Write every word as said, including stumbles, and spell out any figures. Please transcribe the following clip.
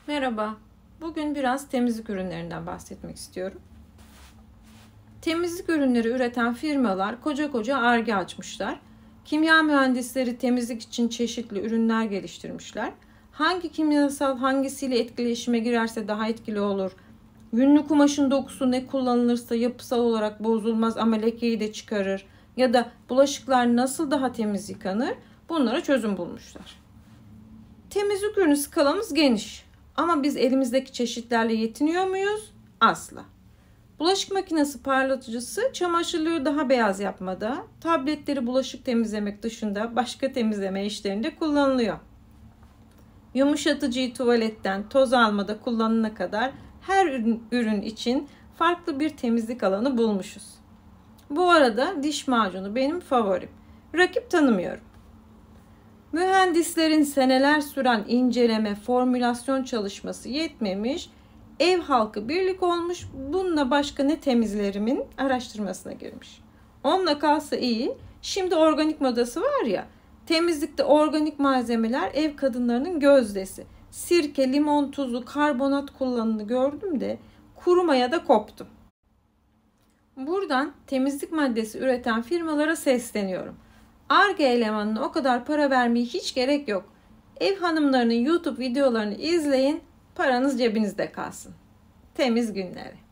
Merhaba, bugün biraz temizlik ürünlerinden bahsetmek istiyorum. Temizlik ürünleri üreten firmalar koca koca Ar-Ge açmışlar. Kimya mühendisleri temizlik için çeşitli ürünler geliştirmişler. Hangi kimyasal hangisiyle etkileşime girerse daha etkili olur, yünlü kumaşın dokusu ne kullanılırsa yapısal olarak bozulmaz ama lekeyi de çıkarır ya da bulaşıklar nasıl daha temiz yıkanır, bunlara çözüm bulmuşlar. Temizlik ürünü skalamız geniş. Ama biz elimizdeki çeşitlerle yetiniyor muyuz? Asla. Bulaşık makinesi parlatıcısı çamaşırları daha beyaz yapmada, tabletleri bulaşık temizlemek dışında başka temizleme işlerinde kullanılıyor. Yumuşatıcıyı tuvaletten toz almada kullanana kadar her ürün, ürün için farklı bir temizlik alanı bulmuşuz. Bu arada diş macunu benim favorim. Rakip tanımıyorum. Mühendislerin seneler süren inceleme, formülasyon çalışması yetmemiş, ev halkı birlik olmuş, bununla başka ne temizlerimin araştırmasına girmiş. Onunla kalsa iyi, şimdi organik modası var ya, temizlikte organik malzemeler ev kadınlarının gözdesi. Sirke, limon tuzu, karbonat kullanımını gördüm de kurumaya da koptum. Buradan temizlik maddesi üreten firmalara sesleniyorum. Ar-Ge elemanına o kadar para vermeye hiç gerek yok. Ev hanımlarının YouTube videolarını izleyin, paranız cebinizde kalsın. Temiz günleri.